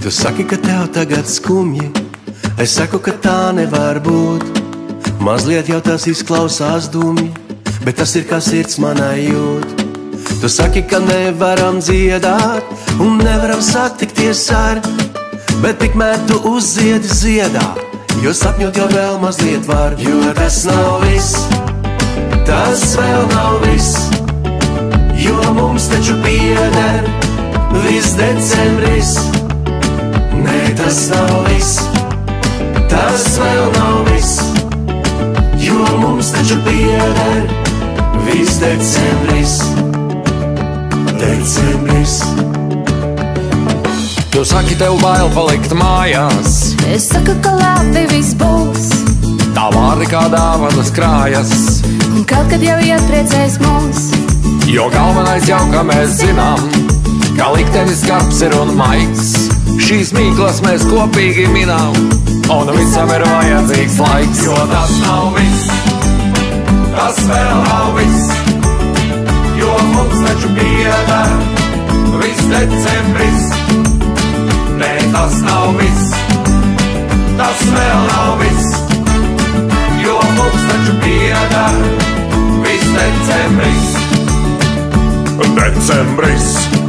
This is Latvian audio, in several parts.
Tu saki, ka tev tagad skumji, es saku, ka tā nevar būt. Mazliet jau tas izklausās dumji, bet tas ir kā sirds manai jūt. Tu saki, ka nevaram dziedāt un nevaram satikties ar, bet tikmēr tu uzziedi ziedā, jo sapņot jau vēl mazliet var. Jo tas nav viss, tas vēl nav viss, jo mums taču pieder viss decembris. Nē, tas nav viss, tas vēl nav viss, jo mums taču pieder viss decembris. Decembris. Tu saki, tev bail palikt mājās, es saku, ka labi viss būs. tā vārdi kā dāvanas krājas, Un kaut kad jau iepriecēs mūs. jo galvenais jau, ka mēs zinām, ka liktenis skarbs ir un maigs. Šīs mīklas mēs kopīgi minām, un visam ir vajadzīgs laiks. Jo tas nav viss, tas vēl nav viss, jo mums taču pieder viss decembris. Nē, tas nav viss, tas vēl nav viss, jo mums taču pieder viss decembris. Decembris,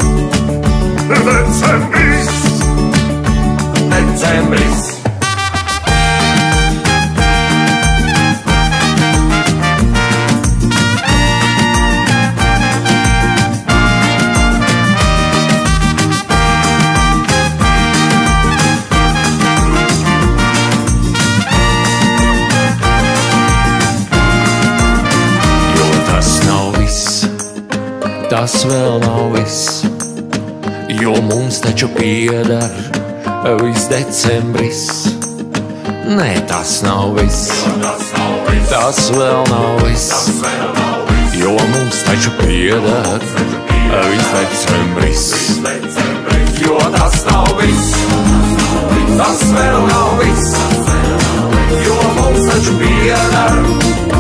decembris, decembris. Tas vēl nav viss, jo mums taču pieder viss decembris. Nē, tas nav viss, tas vēl nav viss, jo mums taču pieder viss decembris. Jo tas nav viss, tas vēl nav viss, jo mums taču pieder